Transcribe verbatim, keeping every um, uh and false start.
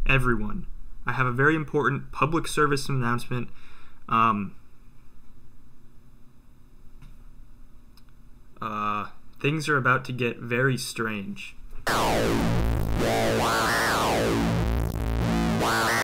everyone, I have a very important public service announcement. Um, uh, things are about to get very strange.